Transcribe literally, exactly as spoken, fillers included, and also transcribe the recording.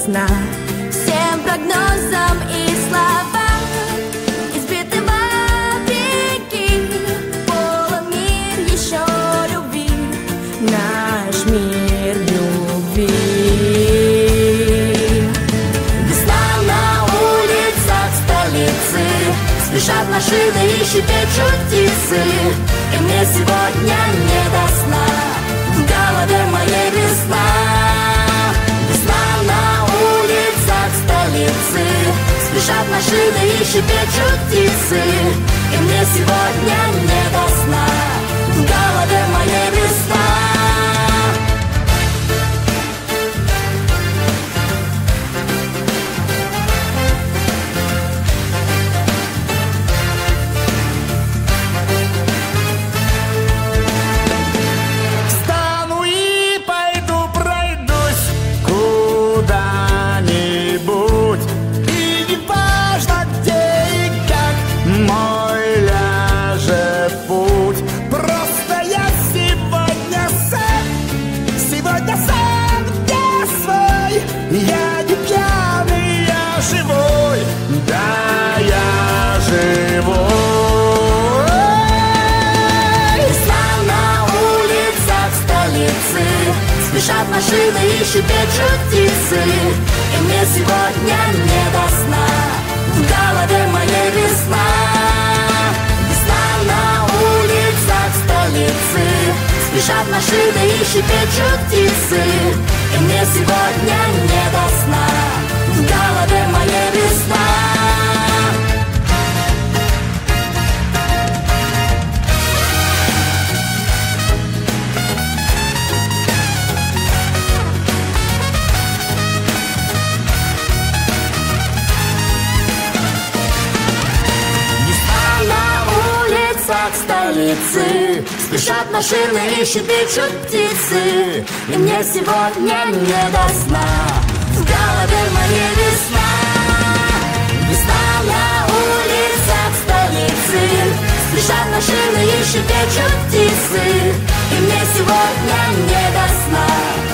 сна. Всем прогнозам и словам избиты вопреки, полон мир еще любви, наш мир любви. Весна на улицах столицы, спешат машины и щебечут птицы, и мне сегодня не до сна, в голове моей весна. Весна на улицах столицы, спешат машины и щебечут птицы, и мне сегодня не до сна, в голове моей весна. Я не пьяный, я живой, да, я живой. Весна на улицах столицы, спешат машины и щебечут птицы, и мне сегодня не до сна, в голове моей весна. Весна на улицах столицы, спешат машины и щебечут птицы, и мне сегодня не до сна, в голове моей весна. Весна на улицах столицы, спешат машины и щебечут птицы, и мне сегодня не до сна, в голове моей весна. Весна на улицах столицы, спешат машины и щебечут птицы, и мне сегодня не до сна,